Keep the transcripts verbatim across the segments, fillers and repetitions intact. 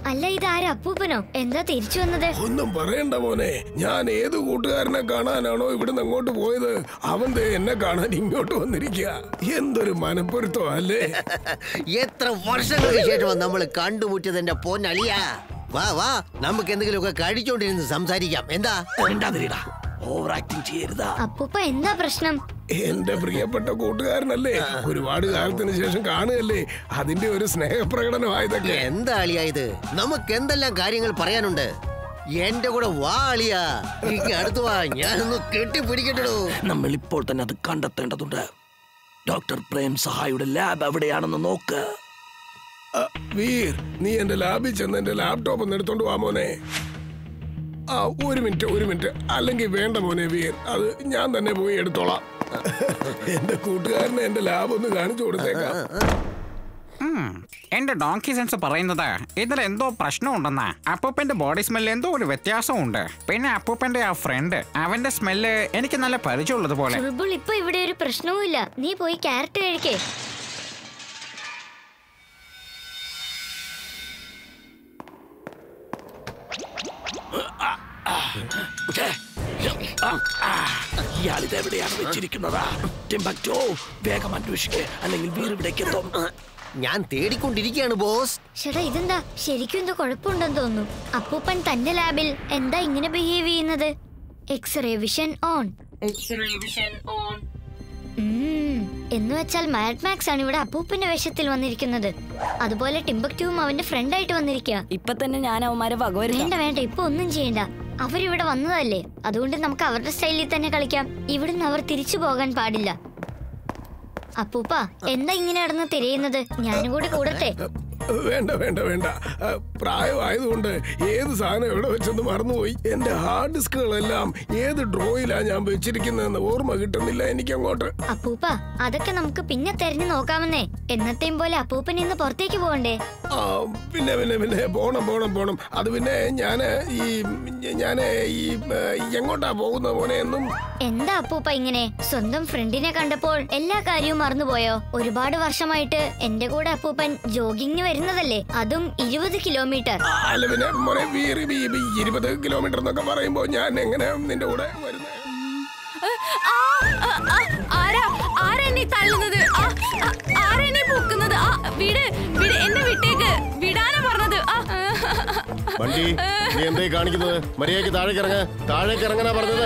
അല്ല ഇതാരാ അപ്പൂപ്പനോ? എന്താ തിരിച്ചു വന്നത്? ഒന്നും പറയണ്ട മോനെ, ഞാൻ ഏത് കൂട്ടുകാരനെ കാണാനാണോ ഇവിടുന്ന് അങ്ങോട്ട് പോയത് അവൻ എന്നെ കാണാൻ ഇങ്ങോട്ട് വന്നിരിക്കുക. എന്തൊരു മനപ്പൊരുത്തോ അല്ലേ? എത്ര വർഷങ്ങൾക്ക് ശേഷം നമ്മൾ കണ്ടുമുട്ടിയതിന്റെ പൊന്നളിയാ. വാ വാ, നമുക്ക് എന്തെങ്കിലുമൊക്കെ കഴിച്ചോണ്ടിരുന്ന് സംസാരിക്കാം. എന്താ ഓവർ ആക്ടിങ് ചെയ്യരുതാ. അപ്പൂപ്പ എന്താ പ്രശ്നം? എന്റെ പ്രിയപ്പെട്ട കൂട്ടുകാരനല്ലേ, ഒരുപാട് കാലത്തിന് ശേഷം കാണുകയല്ലേ, അതിന്റെ ഒരു സ്നേഹപ്രകടനമായതൊക്കെ. എന്താ അളിയാ ഇത്? നമുക്ക് എന്തെല്ലാം കാര്യങ്ങൾ പറയാനുണ്ട്. എന്റെ കൂടെ വാ അളിയാ, അടുത്ത് വാ, ഞാനൊന്ന് കെട്ടിപ്പിടിക്കട്ടോ. നമ്മൾ ഇപ്പോൾ തന്നെ അത് കണ്ടെത്തേണ്ടതുണ്ട്. ഡോക്ടർ പ്രേം സഹായുടെ ലാബ് എവിടെയാണെന്ന് നോക്ക്. വീർ, നീ എന്റെ ലാബിൽ ചെന്ന് എന്റെ ലാപ്ടോപ്പ് ഒന്ന് എടുത്തോണ്ട് വാ മോനെ. ആ ഒരു മിനിറ്റ് ഒരു മിനിറ്റ് അല്ലെങ്കിൽ വേണ്ട മോനെ വീർ, അത് ഞാൻ തന്നെ പോയി എടുത്തോളാം. എന്റെ കൂട്ടുകാരനെ എന്റെ ലാബ് ഒന്ന് കാണിച്ചു കൊടുത്തേക്കാം. എന്റെ ഡോങ്കി സെൻസ് പറയുന്നത് ഇതിൽ എന്തോ പ്രശ്നമുണ്ടെന്നാ. അപ്പൂപ്പന്റെ ബോഡി സ്മെല്ല് എന്തോ ഒരു വ്യത്യാസമുണ്ട്. പിന്നെ അപ്പൂപ്പന്റെ ആ ഫ്രണ്ട്, അവന്റെ സ്മെല്ല് എനിക്ക് നല്ല പരിചയമുള്ളത് പോലെ. ഇപ്പൊ ഇവിടെ ഒരു പ്രശ്നവും ഇല്ല, നീ പോയി ക്യാരറ്റ് കഴിക്കേ. ഇയാളിതെവിടെയാണ് വെച്ചിരിക്കുന്നത്? ടിംബക്ടോ, വേഗം അന്വേഷിക്കേ, അല്ലെങ്കിൽ വീർ ഇവിടേക്ക് എത്തും. ഞാൻ തേടിക്കൊണ്ടിരിക്കുകയാണ് ബോസ്. ചേട്ടാ ഇതെന്താ, ശരിക്കും എന്തോ കുഴപ്പമുണ്ടെന്ന് തോന്നുന്നു. അപ്പൂപ്പൻ തന്റെ ലാബിൽ എന്താ ഇങ്ങനെ ബിഹേവ് ചെയ്യുന്നത്? X-ray vision on. X-ray vision on എന്ന് വെച്ചാൽ മാഡ് മാക്സ് ആണ് ഇവിടെ അപ്പൂപ്പന്റെ വേഷത്തിൽ വന്നിരിക്കുന്നത്. അതുപോലെ ടിംബക്ടുവും അവന്റെ ഫ്രണ്ട് ആയിട്ട് വന്നിരിക്കുക. ഇപ്പൊ തന്നെ ഞാൻ അവന്മാരെ വകവരും. വേണ്ട വേണ്ട, ഇപ്പൊ ഒന്നും ചെയ്യണ്ട. അവരിവിടെ വന്നതല്ലേ, അതുകൊണ്ട് നമുക്ക് അവരുടെ സ്റ്റൈലിൽ തന്നെ കളിക്കാം. ഇവിടുന്ന് അവർ തിരിച്ചു പോകാൻ പാടില്ല. അപ്പൂപ്പ എന്താ ഇങ്ങനെ നടന്ന് തിരയുന്നത്? ഞാനും കൂടി കൂടട്ടെ. വേണ്ട വേണ്ട വേണ്ട, പ്രായമായതുകൊണ്ട് ഏത് സാധനം എവിടെ വെച്ചെന്ന് മറന്നുപോയി. എന്റെ ഹാർഡ് ഡിസ്കുകളെല്ലാം ഏത് ഡ്രോയിലാ ഞാൻ വെച്ചിരിക്കുന്നതെന്ന് ഓർമ്മ കിട്ടുന്നില്ല എനിക്ക് അങ്ങോട്ട്. അപ്പൂപ്പ അതൊക്കെ നമുക്ക് പിന്നെ തെരഞ്ഞു നോക്കാമെന്നേ. എന്നത്തെയും പോലെ അപ്പൂപ്പൻ ഇന്ന് പുറത്തേക്ക് പോകണ്ടേ? ആ പിന്നെ പിന്നെ പിന്നെ പോണം പോണം പോണം. അത് പിന്നെ ഞാന് ഈ ഞാന് ഈ എങ്ങോട്ടാ പോകുന്ന മോനെ എന്നും. എന്താ അപ്പൂപ്പ ഇങ്ങനെ? സ്വന്തം ഫ്രണ്ടിനെ കണ്ടപ്പോൾ എല്ലാ കാര്യവും മറന്നുപോയോ? ഒരുപാട് വർഷമായിട്ട് എന്റെ കൂടെ അപ്പൂപ്പൻ ജോഗിങ്ങിന് വരുന്നതല്ലേ, അതും ഇരുപത് കിലോമീറ്റർ. അല്ല പിന്നെ മോനെ, ഇരുപത് കിലോമീറ്റർ എന്നൊക്കെ പറയുമ്പോ ഞാൻ എങ്ങനെ നിന്റെ കൂടെ വരുന്നത്? വണ്ടി നീ എന്താ കാണിക്കുന്നത്? മര്യാദയ്ക്ക് താഴേക്ക് ഇറങ്ങ, താഴേക്ക് ഇറങ്ങാനാ പറഞ്ഞത്.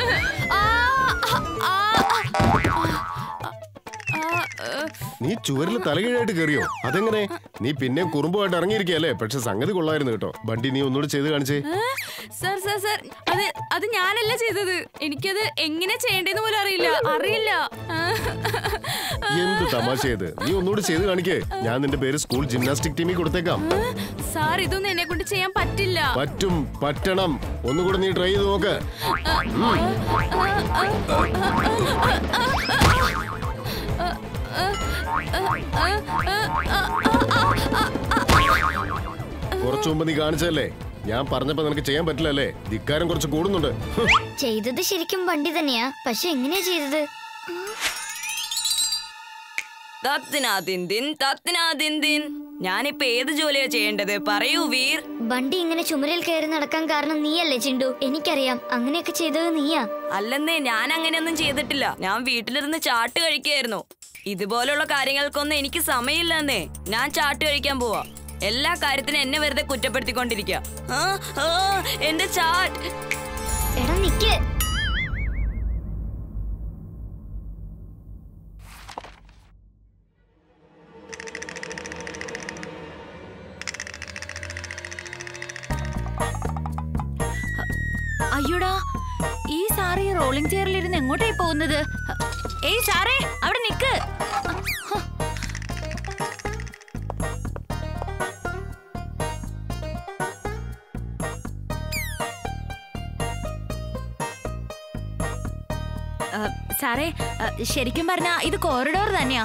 നീ ചുവരിൽ തലകീഴായിട്ട് കയറിയോ? അതെങ്ങനെ? നീ പിന്നെ കുറുമ്പുമായിട്ട് ഇറങ്ങിയിരിക്കല്ലേ? പക്ഷെ സംഗതി കൊള്ളായിരുന്നു കേട്ടോ. വണ്ടി നീ ഒന്നുകൂടി ചെയ്ത് കാണിച്ചേ. സർ സർ സർ അത് അത് ഞാനല്ല ചെയ്തത്. എനിക്കത് എങ്ങനെ ചെയ്യേണ്ടതെന്ന് പോലും അറിയില്ല അറിയില്ല എന്ത് തമാശ ചെയ്ത്? നീ ഒന്നുകൂടി ചെയ്ത് കാണിക്കേ. ഞാൻ നിന്റെ പേര് സ്കൂൾ ജിംനാസ്റ്റിക് ടീമിൽ കൊടുത്തേക്കാം. സാർ ഇതൊന്നും എന്നെ കൊണ്ട് ചെയ്യാൻ പറ്റില്ല. പറ്റും, പറ്റണം. ഒന്നുകൂടെ നീ ട്രൈ ചെയ്ത് നോക്ക്. കുറച്ചു മുമ്പ് നീ കാണിച്ചല്ലേ? ഞാൻ പറഞ്ഞപ്പോ നിനക്ക് ചെയ്യാൻ പറ്റില്ലല്ലേ? ധിക്കാരം കുറച്ച് കൂടുന്നുണ്ട്. ചെയ്തത് ശരിക്കും വണ്ടി തന്നെയാ, പക്ഷെ എങ്ങനെയാ ചെയ്തത്? ഞാനിപ്പോ ഏത് ജോലിയാ ചെയ്യേണ്ടത്? പറയൂ വീർ. വണ്ടി ഇങ്ങനെ ചുമരിൽ കയറി നടക്കാൻ കാരണം നീയല്ലേ ചിണ്ടു? എനിക്കറിയാം, അങ്ങനെയൊക്കെ ചെയ്തത് നീയാ. അല്ലെന്നേ, ഞാൻ അങ്ങനെയൊന്നും ചെയ്തിട്ടില്ല. ഞാൻ വീട്ടിലിരുന്ന് ചാട്ട് കഴിക്കായിരുന്നു. ഇതുപോലുള്ള കാര്യങ്ങൾക്കൊന്നും എനിക്ക് സമയമില്ലെന്നേ. ഞാൻ ചാട്ട് കഴിക്കാൻ പോവാ. എല്ലാ കാര്യത്തിനും എന്നെ വെറുതെ കുറ്റപ്പെടുത്തിക്കൊണ്ടിരിക്കുക. എന്റെ ചാട്ട്. എടാ നിക്ക്. അയ്യോടാ, ഈ സാറ് റോളിംഗ് ചെയറിലിരുന്ന് എങ്ങോട്ടായി പോകുന്നത്? ഏയ് സാറേ, അവിടെ നിക്ക്. സാറേ, ശരിക്കും പറഞ്ഞാ ഇത് കോറിഡോർ തന്നെയാ.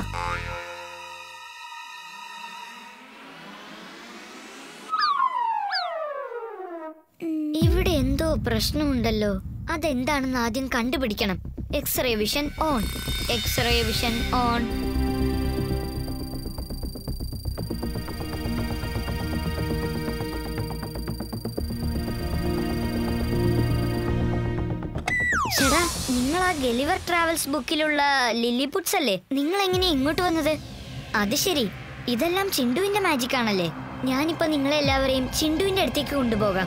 ഇവിടെ എന്തോ പ്രശ്നമുണ്ടല്ലോ. അതെന്താണെന്ന് ആദ്യം കണ്ടുപിടിക്കണം. X-ray vision on. X-ray vision on. നിങ്ങൾ ആ ഗലിവർ ട്രാവൽസ് ബുക്കിലുള്ള ലില്ലിപുട്സ് അല്ലേ? നിങ്ങൾ എങ്ങനെയാ ഇങ്ങോട്ട് വന്നത്? അത് ശരി, ഇതെല്ലാം ചിണ്ടുവിന്റെ മാജിക് ആണല്ലേ? ഞാനിപ്പോ നിങ്ങളെല്ലാവരെയും ചിണ്ടുവിന്റെ അടുത്തേക്ക് കൊണ്ടുപോകാം.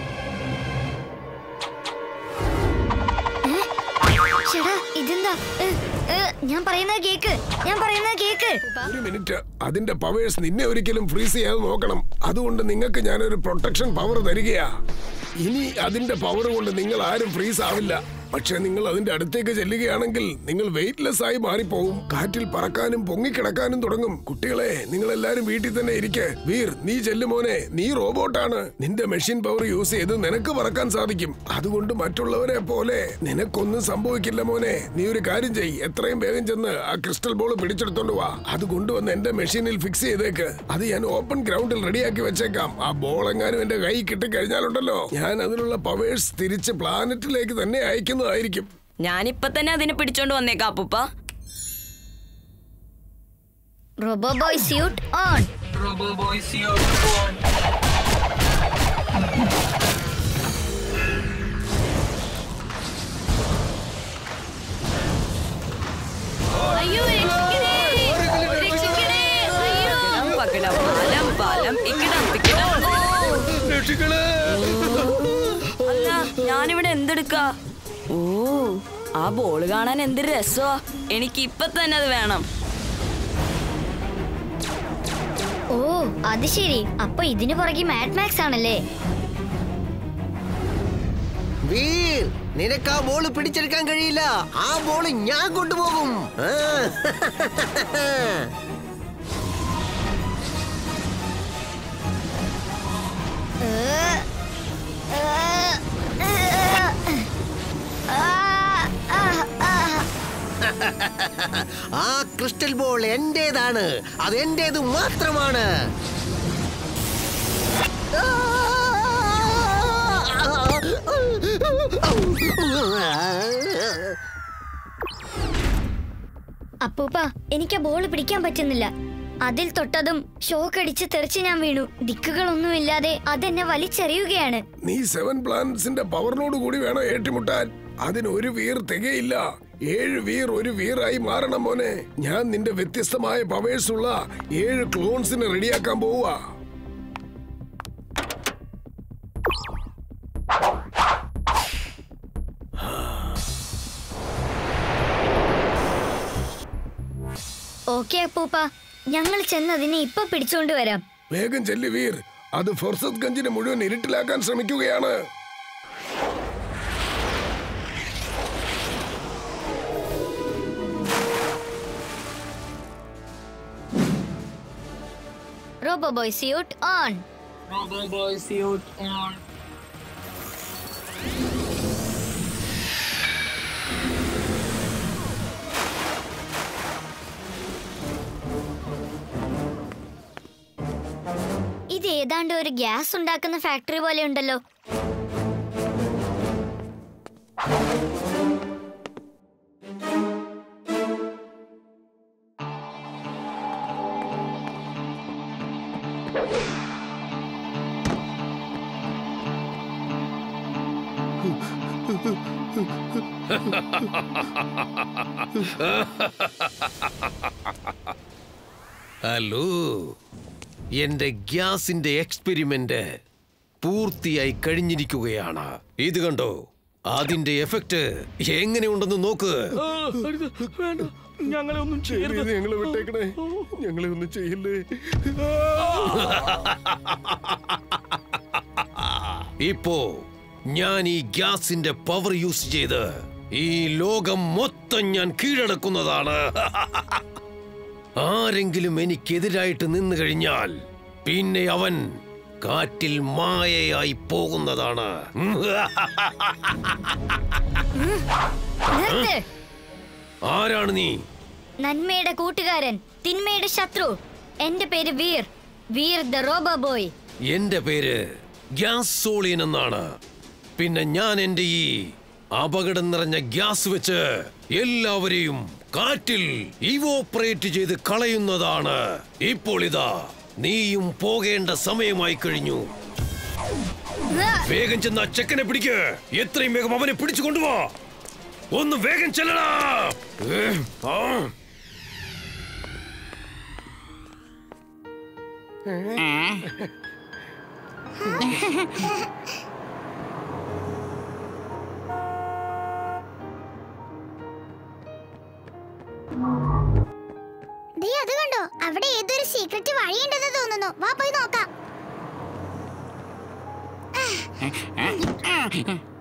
ചേട്ടാ ഇതെന്താ? ഞാൻ പറയുന്നത് കേക്ക്, ഞാൻ പറയുന്നത് കേക്ക്. ഒരു മിനിറ്റ്, അതിന്റെ പവേഴ്സ് നിന്നെ ഒരിക്കലും ഫ്രീസ് ചെയ്യാതെ നോക്കണം. അതുകൊണ്ട് നിങ്ങൾക്ക് ഞാനൊരു പ്രൊട്ടക്ഷൻ പവർ തരികയാ. ഇനി അതിന്റെ പവർ കൊണ്ട് നിങ്ങൾ ആരും ഫ്രീസ് ആവില്ല. പക്ഷെ നിങ്ങൾ അതിന്റെ അടുത്തേക്ക് ചെല്ലുകയാണെങ്കിൽ നിങ്ങൾ വെയിറ്റ്ലെസ് ആയി മാറിപ്പോവും. കാറ്റിൽ പറക്കാനും പൊങ്ങിക്കിടക്കാനും തുടങ്ങും. കുട്ടികളെ, നിങ്ങൾ എല്ലാരും വീട്ടിൽ തന്നെ ഇരിക്കെ. വീർ, നീ ചെല്ലുമോനെ, നീ റോബോട്ടാണ്. നിന്റെ മെഷീൻ പവർ യൂസ് ചെയ്ത് നിനക്ക് പറക്കാൻ സാധിക്കും. അതുകൊണ്ട് മറ്റുള്ളവരെ പോലെ നിനക്കൊന്നും സംഭവിക്കില്ല മോനെ. നീ ഒരു കാര്യം ചെയ്യ്, എത്രയും വേഗം ചെന്ന് ആ ക്രിസ്റ്റൽ ബോൾ പിടിച്ചെടുത്തോണ്ട് വാ. അത് കൊണ്ടുവന്ന് എന്റെ മെഷീനിൽ ഫിക്സ് ചെയ്തേക്ക്. അത് ഞാൻ ഓപ്പൺ ഗ്രൗണ്ടിൽ റെഡിയാക്കി വെച്ചേക്കാം. ആ ബോൾ എങ്ങാനും എന്റെ കൈ കിട്ടിക്കഴിഞ്ഞാലുണ്ടല്ലോ, ഞാൻ അതിനുള്ള പവേഴ്സ് തിരിച്ച് പ്ലാനറ്റിലേക്ക് തന്നെ അയക്കും. ഞാനിപ്പോ തന്നെ അതിനെ പിടിച്ചോണ്ട് വന്നേക്കാം അപ്പൂപ്പ. Robo boy suit on. Robo boy suit on. അയ്യോ രക്ഷിക്കണേ, രക്ഷിക്കണേ. അയ്യോ പകടം പാലം പാലം ഇക്കിടം പിക്കിടം. രക്ഷിക്കണേ. അല്ല, ഞാനിവിടെ എന്തെടുക്കാ? ഓ, ആ ബോള് കാണാൻ എന്ത് രസമാ. എനിക്ക് ഇപ്പൊ തന്നെ അത് വേണം. ഓ അത് ശരി, അപ്പൊ ഇതിനു പുറകെ മാഡ് മാക്സ് ആണല്ലേ? വീർ, നിനക്ക് ആ ബോള് പിടിച്ചെടുക്കാൻ കഴിയില്ല. ആ ബോള് ഞാൻ കൊണ്ടുപോകും. ആ ക്രിസ്റ്റൽ ബോൾ എന്റേതാണ്. അത് എന്റേത് മാത്രമാണ്. അപ്പൂപ്പ, എനിക്ക് ബോള് പിടിക്കാൻ പറ്റുന്നില്ല. അതിൽ തൊട്ടതും ഷോക്ക് അടിച്ച് തെറിച്ച് ഞാൻ വീണു. ദിക്കുകളൊന്നുമില്ലാതെ അതെന്നെ വലിച്ചെറിയുകയാണ്. നീ സെവൻ പ്ലാനറ്റ്സിന്റെ പവറിനോട് കൂടി വേണം ഏറ്റുമുട്ടാൻ. അതിന് ഒരു വീർ തികയില്ല. ഏഴ് വീർ ഒരു വീറായി മാറണം മോനെ. ഞാൻ നിന്റെ വ്യത്യസ്തമായ പവേഴ്സ് ഉള്ള ഏഴ് ക്ലോൺസിനെ റെഡിയാക്കാൻ പോവുക. ഓക്കെ അപ്പൂപ്പ, ഞങ്ങൾ ചെന്നതിനെ ഇപ്പൊ പിടിച്ചോണ്ട് വരാം. വേഗം ചെല്ലു വീർ. അത് ഫുർസത് ഗഞ്ചിനെ മുഴുവൻ ഇരുട്ടിലാക്കാൻ ശ്രമിക്കുകയാണ്. Robo boy suit on. Robo boy suit on. ഇത് ഏതാണ്ട് ഒരു ഗ്യാസ് ഉണ്ടാക്കുന്ന ഫാക്ടറി പോലെ ഉണ്ടല്ലോ. ഹലോ, എന്റെ ഗ്യാസിന്റെ എക്സ്പെരിമെന്റ് പൂർത്തിയായി കഴിഞ്ഞിരിക്കുകയാണ്. ഇത് കണ്ടോ, അതിന്റെ എഫക്ട് എങ്ങനെയുണ്ടെന്ന് നോക്ക്. ഞങ്ങളെ ഒന്നും ചെയ്യരുത്. ഞങ്ങളെ വിട്ടേക്കണേ. ഞങ്ങളെ ഒന്നും ചെയ്യില്ലേ. ഇപ്പോ ഞാൻ ഈ ഗ്യാസിന്റെ പവർ യൂസ് ചെയ്ത് ഈ ലോകം മൊത്തം ഞാൻ കീഴടക്കുന്നതാണ്. ആരെങ്കിലും എനിക്കെതിരായിട്ട് നിന്നു കഴിഞ്ഞാൽ പിന്നെ അവൻ കാറ്റിൽ മായയായി പോകുന്നതാണ്. ആരാണ് നീ? നന്മയുടെ കൂട്ടുകാരൻ, തിന്മയുടെ ശത്രു. എന്റെ പേര് Veer, Veer the robo boy. എന്റെ പേര് ഗ്യാസ് സോളിയൻ എന്നാണ്. പിന്നെ ഞാൻ എന്റെ ഈ അപകടം നിറഞ്ഞ ഗ്യാസ് വെച്ച് എല്ലാവരെയും കാറ്റിൽ ഇവോപ്പറേറ്റ് ചെയ്ത് കളയുന്നതാണ്. ഇപ്പോൾ ഇതാ നീയും പോകേണ്ട സമയമായി കഴിഞ്ഞു. വേഗം ചെന്ന് ആ ചെക്കനെ പിടിക്ക്. എത്രയും വേഗം അവനെ പിടിച്ചു കൊണ്ടുപോ. ഒന്ന് വേഗം ചെല്ലടാ. ഏ, ആ. ദേ അത് കണ്ടോ, അവിടെ ഏതൊരു സീക്രട്ട് വഴിയുണ്ടെന്ന് തോന്നുന്നു. വാ പോയി നോക്കാം.